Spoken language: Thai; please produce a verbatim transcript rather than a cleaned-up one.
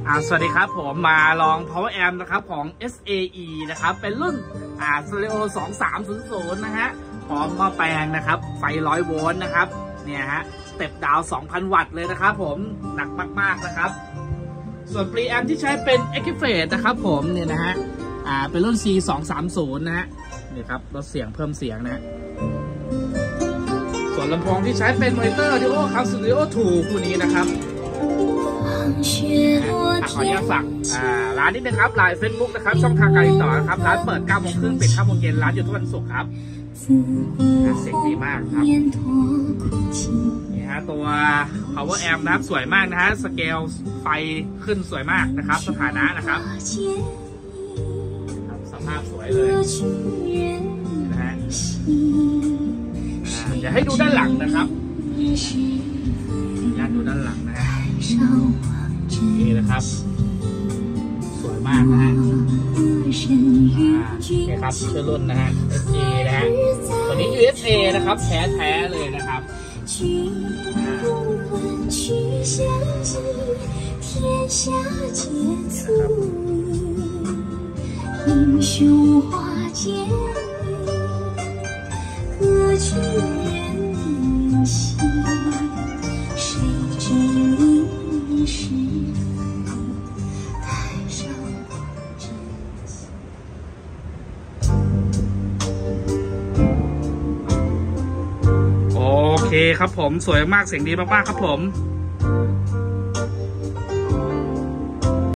อ่าสวัสดีครับผมมาลอง Power Amp นะครับของ เอส เอ อี นะครับเป็นรุ่นอ่า Stereo สองสามศูนย์ศูนย์นะฮะพร้อมหม้อแปลงนะครับไฟหนึ่งร้อยโวลต์นะครับเนี่ยฮะสเต็ปดาว สองพัน วัตต์เลยนะครับผมหนักมากๆนะครับส่วน Preamp ที่ใช้เป็น Equiphase นะครับผมเนี่ยนะฮะอ่าเป็นรุ่น ซี สองสามศูนย์นะฮะนี่ครับลดเสียงเพิ่มเสียงนะส่วนลำโพงที่ใช้เป็น Monitor Audio ครับ Studio ทูคู่นี้นะครับขออนุญาตฝากร้านนี้นะครับไลน์ Facebook นะครับช่องทางการติดต่อนะครับร้านเปิดเก้าโมงครึ่งปิดห้าโมงเย็นร้านอยู่ทุกวันศุกร์ครับเสียงดีมากครับนี่ฮะตัว Power Amp นะครับสวยมากนะฮะสเกลไฟขึ้นสวยมากนะครับสถานะนะครับสภาพสวยเลยนะฮะเดี๋ยวให้ดูด้านหลังนะครับอยากดูด้านหลังนะฮะนี่นะครับสวยมากนะฮะนี่ครับชื่อรุ่นนะฮะ เอส เอ นะฮะตัวนี้ ยู เอส เอ นะครับแท้ๆเลยนะครับโอเคครับผมสวยมากเสียงดีมากๆครับผม